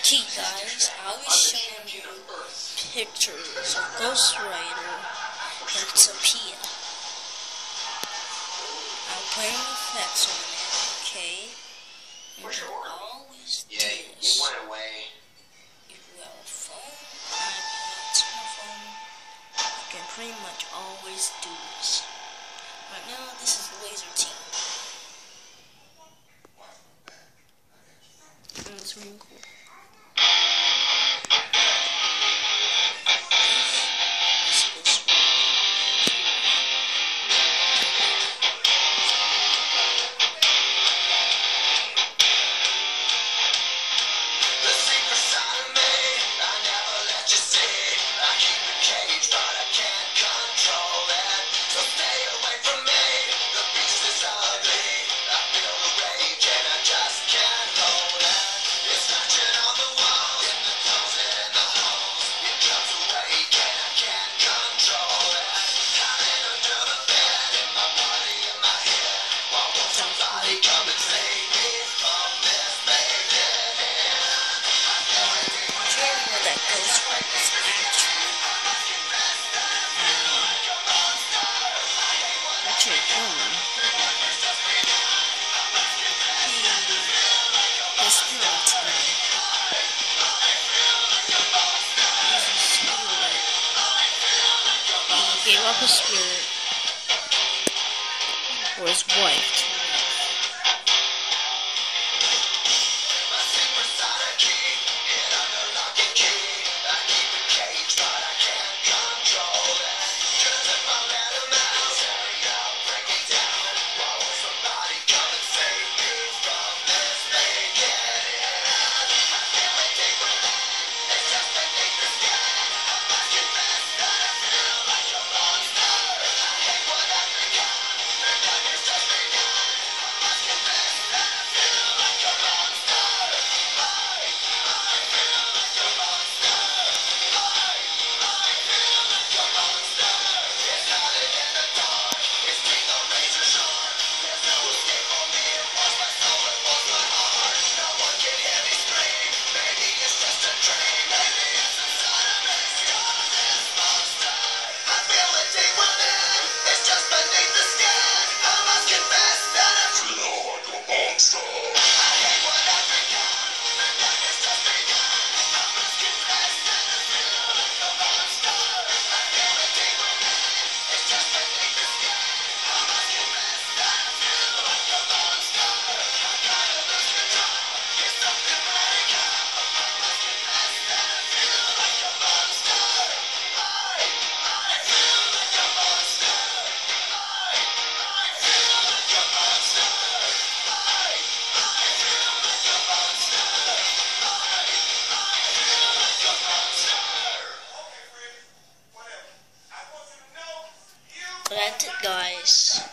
Okay guys, I was showing you pictures of Ghost Rider and Sophia. I'm putting effects on it, okay? And you always do this. You went away. If you have a phone, iPad, smartphone, you can pretty much always do this. Right now, this is Laser Team. And it's really cool. Gave up his spirit for his wife. That's it, guys.